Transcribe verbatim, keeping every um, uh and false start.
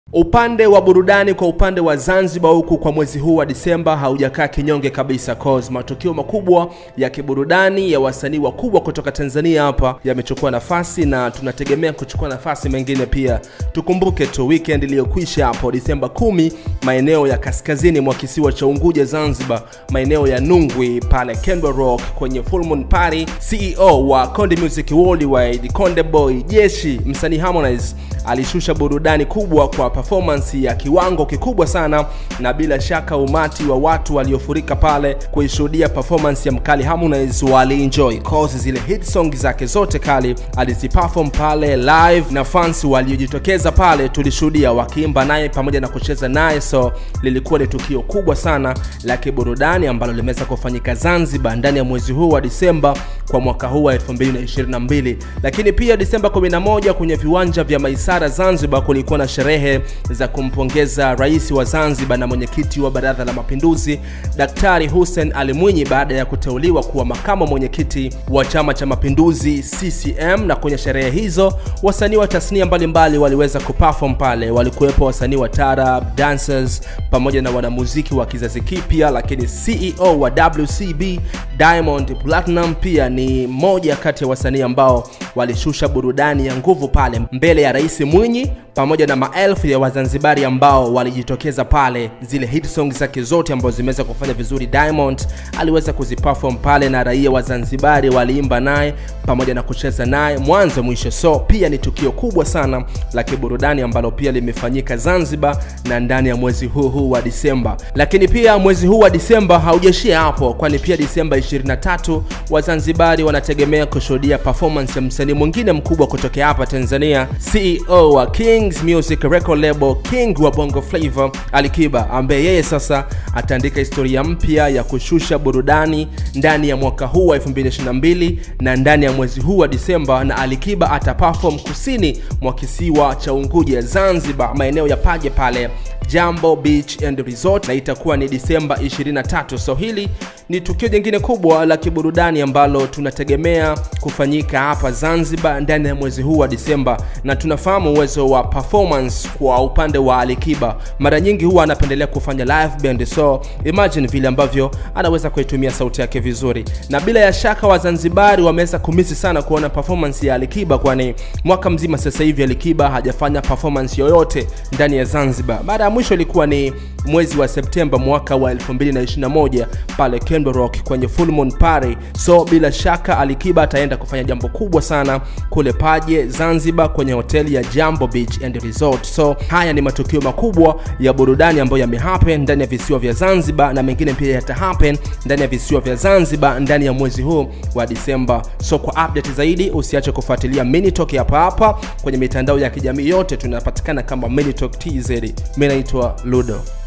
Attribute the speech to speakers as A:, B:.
A: Upande wa burudani kwa upande wa Zanzibar huku kwa mwezi huu wa Disemba haujakaa kinyonge kabisa, cause matukio makubwa ya kiburudani ya wasanii wakubwa kutoka Tanzania hapa yamechukua nafasi na tunategemea kuchukua nafasi mengine pia. Tukumbuke tu weekend iliyokwisha hapo Disemba kumi, maeneo ya kaskazini mwa kisiwa cha Unguja Zanzibar, maeneo ya Nungwi pale Kendwa Rock kwenye Full Moon Party, C E O wa Konde Music Worldwide, Konde Boy Jeshi, msanii Harmonize alishusha burudani kubwa kwa performance ya kiwango kikubwa sana, na bila shaka umati wa watu waliofurika pale kuishuhudia performance ya mkali Harmonize wali enjoy cause zile hit songs zake zote kali aliziperform pale live, na fans waliojitokeza pale tulishuhudia wakiimba naye pamoja na kucheza naye. So lilikuwa ni tukio kubwa sana la kiburudani ambalo limeweza kufanyika Zanzibar ndani ya mwezi huu wa Disemba kwa mwaka huu wa elfu mbili na ishirini na mbili. Lakini pia Disemba kumi na moja kwenye viwanja vya Maisara Zanzibar kulikuwa na sherehe za kumpongeza rais wa Zanzibar na mwenyekiti wa Baraza la Mapinduzi Daktari Hussein Ali Mwinyi baada ya kuteuliwa kuwa makamu mwenyekiti wa Chama cha Mapinduzi C C M. Na kwenye sherehe hizo wasanii wa tasnia mbalimbali waliweza kuperform pale. Walikuwepo wasanii wa taarab, dancers pamoja na wanamuziki wa kizazi kipya, lakini C E O wa W C B Diamond Platnumz pia ni moja kati ya wasanii ambao walishusha burudani ya nguvu pale mbele ya Rais Mwinyi pamoja na maelfu ya Wazanzibari ambao walijitokeza pale. Zile hit songs zake zote ambazo zimeweza kufanya vizuri Diamond aliweza kuziperform pale, na raia wa Zanzibari waliimba naye pamoja na kucheza naye mwanzo mwisho. So pia ni tukio kubwa sana la kiburudani ambalo pia limefanyika Zanzibar na ndani ya mwezi huu huu wa Disemba. Lakini pia mwezi huu wa Disemba haujashia hapo, kwani pia Disemba ishirini na tatu Wazanzibari wanategemea kushuhudia performance ya msanii mwingine mkubwa kutoka hapa Tanzania, C E O wa Kings Music Record Label, King wa Bongo Flavor, Alikiba, ambaye yeye sasa ataandika historia mpya ya kushusha burudani ndani ya mwaka huu wa elfu mbili na ishirini na mbili na ndani ya mwezi huu wa Disemba. Na Alikiba ataperform kusini mwa kisiwa cha Unguja Zanzibar, maeneo ya Paje pale Jambo Beach and Resort, na itakuwa ni Disemba ishirini na tatu. So hili ni tukio jingine kubwa la kiburudani ambalo tunategemea kufanyika hapa Zanzibar ndani ya mwezi huu wa Disemba, na tunafahamu uwezo wa performance kwa upande wa Alikiba. Mara nyingi huwa anapendelea kufanya live band, so imagine vile ambavyo anaweza kuitumia sauti yake vizuri. Na bila ya shaka Wazanzibari wameweza kumisi sana kuona performance ya Alikiba, kwani mwaka mzima sasa hivi Alikiba hajafanya performance yoyote ndani ya Zanzibar. Mara mwisho ilikuwa ni mwezi wa Septemba mwaka wa elfu mbili na ishirini na moja pale Kendwa Rock kwenye Full Moon Party. So bila shaka Alikiba ataenda kufanya jambo kubwa sana kule Paje Zanzibar kwenye hoteli ya Jambo Beach and Resort. So haya ni matukio makubwa ya burudani ambayo yamehappen ndani ya visiwa vya Zanzibar, na mengine pia yatahappen ndani ya visiwa vya Zanzibar ndani ya mwezi huu wa Disemba. So kwa update zaidi usiache kufuatilia MiniTalk hapa hapa kwenye mitandao ya kijamii yote, tunapatikana kama MiniTalkTz. Mimi naitwa Ludo.